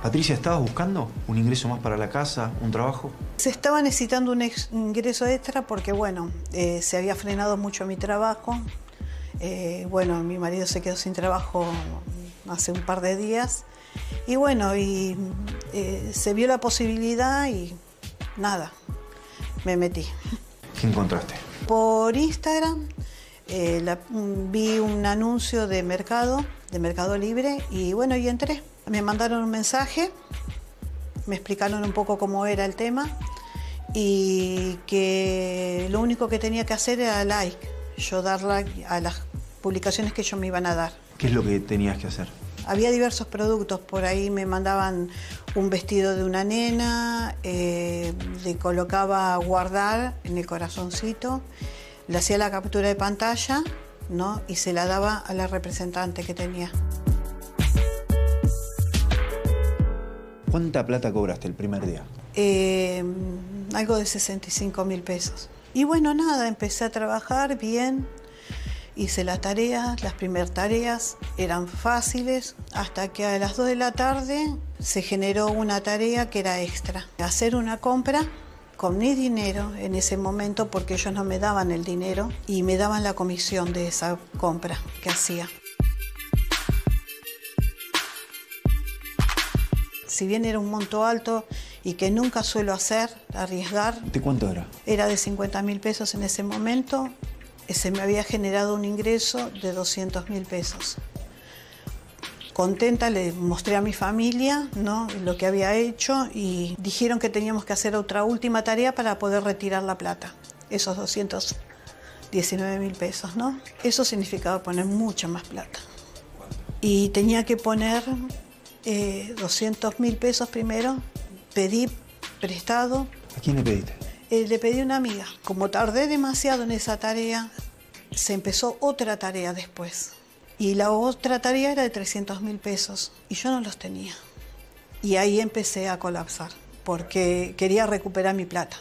Patricia, ¿estabas buscando un ingreso más para la casa, un trabajo? Se estaba necesitando un ingreso extra porque, bueno, se había frenado mucho mi trabajo. Bueno, mi marido se quedó sin trabajo hace un par de días. Y bueno, se vio la posibilidad y nada, me metí. ¿Qué encontraste? Por Instagram vi un anuncio de Mercado Libre y bueno, y entré. Me mandaron un mensaje, me explicaron un poco cómo era el tema y que lo único que tenía que hacer era like, yo dar like a las publicaciones que ellos me iban a dar. ¿Qué es lo que tenías que hacer? Había diversos productos, por ahí me mandaban un vestido de una nena, le colocaba a guardar en el corazoncito, le hacía la captura de pantalla, ¿no? Y se la daba a la representante que tenía. ¿Cuánta plata cobraste el primer día? Algo de 65.000 pesos. Y bueno, nada, empecé a trabajar bien, hice las tareas, las primeras tareas eran fáciles, hasta que a las 2 de la tarde se generó una tarea que era extra. Hacer una compra con mi dinero en ese momento, porque ellos no me daban el dinero y me daban la comisión de esa compra que hacía. Si bien era un monto alto y que nunca suelo hacer, arriesgar. ¿De cuánto era? Era de 50.000 pesos en ese momento. Se me había generado un ingreso de 200.000 pesos. Contenta, le mostré a mi familia, ¿no?, lo que había hecho y dijeron que teníamos que hacer otra última tarea para poder retirar la plata. Esos 219.000 pesos, ¿no? Eso significaba poner mucha más plata. Y tenía que poner 200.000 pesos primero, pedí prestado. ¿A quién le pediste? Le pedí a una amiga. Como tardé demasiado en esa tarea, se empezó otra tarea después. Y la otra tarea era de 300.000 pesos y yo no los tenía. Y ahí empecé a colapsar porque quería recuperar mi plata.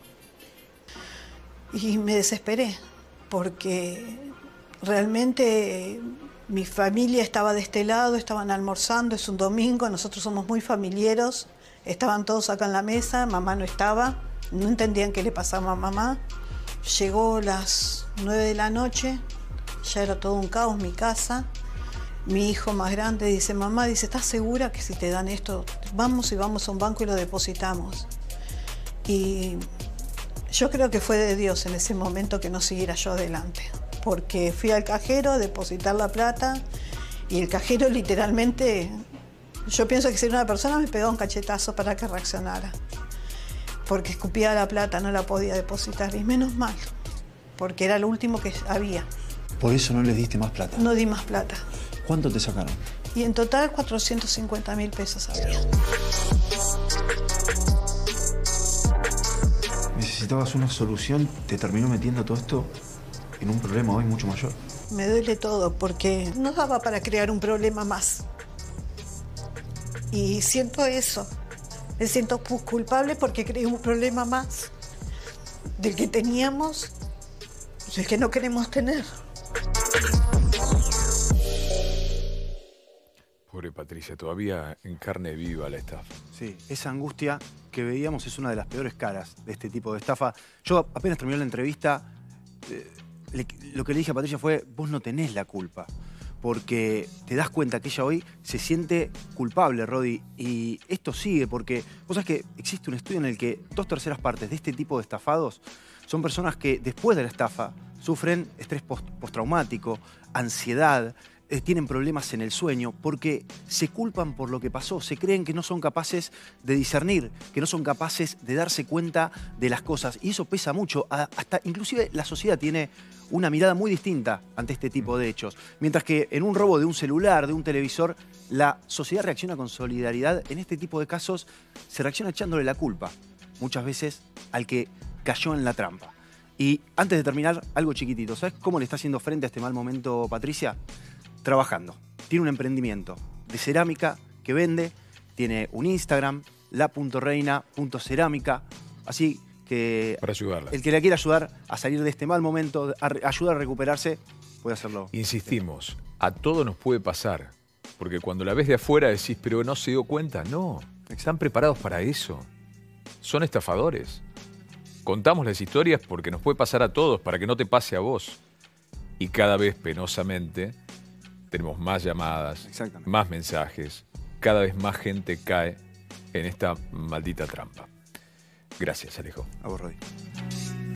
Y me desesperé porque realmente mi familia estaba de este lado, estaban almorzando, es un domingo, nosotros somos muy familiares, estaban todos acá en la mesa, mamá no estaba, no entendían qué le pasaba a mamá. Llegó las 9 de la noche, ya era todo un caos mi casa. Mi hijo más grande dice, mamá, dice, ¿estás segura que si te dan esto, vamos y vamos a un banco y lo depositamos? Y yo creo que fue de Dios en ese momento que no siguiera yo adelante. Porque fui al cajero a depositar la plata y el cajero literalmente, yo pienso que si era una persona me pegó un cachetazo para que reaccionara. Porque escupía la plata, no la podía depositar y menos mal, porque era lo último que había. ¿Por eso no les diste más plata? No di más plata. ¿Cuánto te sacaron? Y en total 450.000 pesos había. Necesitabas una solución, te terminó metiendo todo esto en un problema hoy mucho mayor. Me duele todo porque no daba para crear un problema más. Y siento eso. Me siento culpable porque creé un problema más del que teníamos, del que no queremos tener. Pobre Patricia, todavía en carne viva la estafa. Sí, esa angustia que veíamos es una de las peores caras de este tipo de estafa. Yo apenas terminé la entrevista, lo que le dije a Patricia fue, vos no tenés la culpa. Porque te das cuenta que ella hoy se siente culpable, Rodi. Y esto sigue porque vos sabés que existe un estudio en el que 2/3 partes de este tipo de estafados son personas que después de la estafa sufren estrés postraumático, ansiedad, tienen problemas en el sueño porque se culpan por lo que pasó, se creen que no son capaces de discernir, que no son capaces de darse cuenta de las cosas y eso pesa mucho, hasta inclusive la sociedad tiene una mirada muy distinta ante este tipo de hechos. Mientras que en un robo de un celular, de un televisor, la sociedad reacciona con solidaridad, en este tipo de casos se reacciona echándole la culpa, muchas veces al que cayó en la trampa. Y antes de terminar, algo chiquitito, ¿sabes cómo le está haciendo frente a este mal momento Patricia? Trabajando. Tiene un emprendimiento de cerámica que vende, tiene un Instagram, la.reina.cerámica, así que para ayudarla. El que la quiera ayudar a salir de este mal momento, ayudar a recuperarse, puede hacerlo. Insistimos, a todo nos puede pasar. Porque cuando la ves de afuera decís, pero no se dio cuenta. No, están preparados para eso. Son estafadores. Contamos las historias porque nos puede pasar a todos, para que no te pase a vos. Y cada vez, penosamente, tenemos más llamadas, más mensajes. Cada vez más gente cae en esta maldita trampa. Gracias, Alejo. A vos, Rodi.